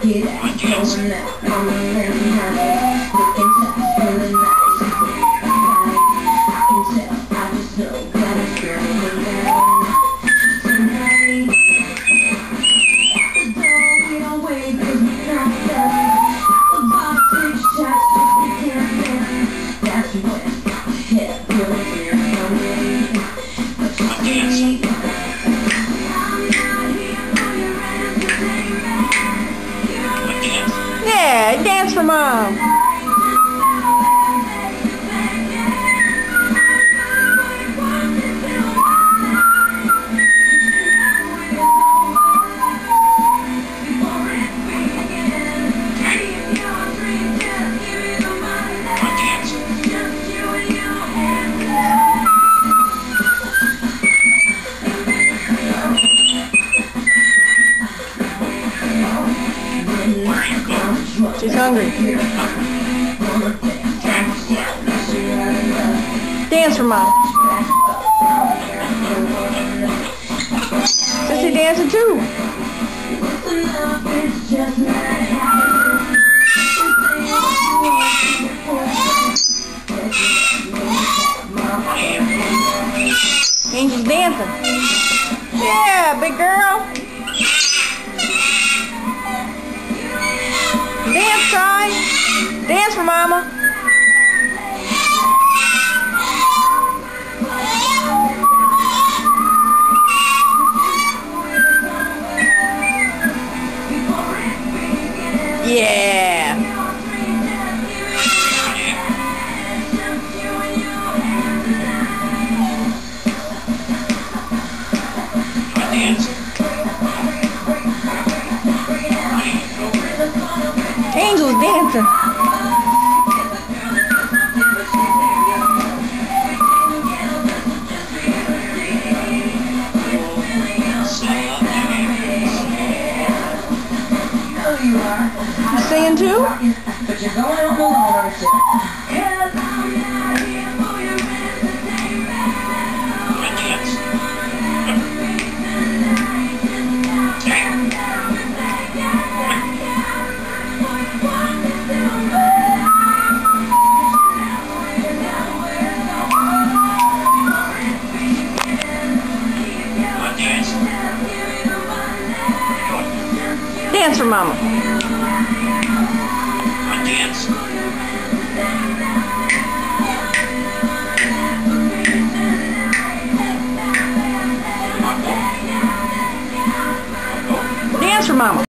get it going now. I'm in there behind looking tough, feeling nice. I can tell, I just know that it's going down tonight. At the door, we don't wait 'cause we can't stop. About 6 shots, just we can't stand. That's when hit really weird for me. But you see, yeah, dance for Mom. She's hungry. Dance for Mom. Sissy dancing too. Angel's dancing. Yeah, big girl. Dance, Ty. Dance for Mama. Yeah. Angel's dancing. You singing too? but you're going out alone, Dance for Mama. Dance. Dance for Mama.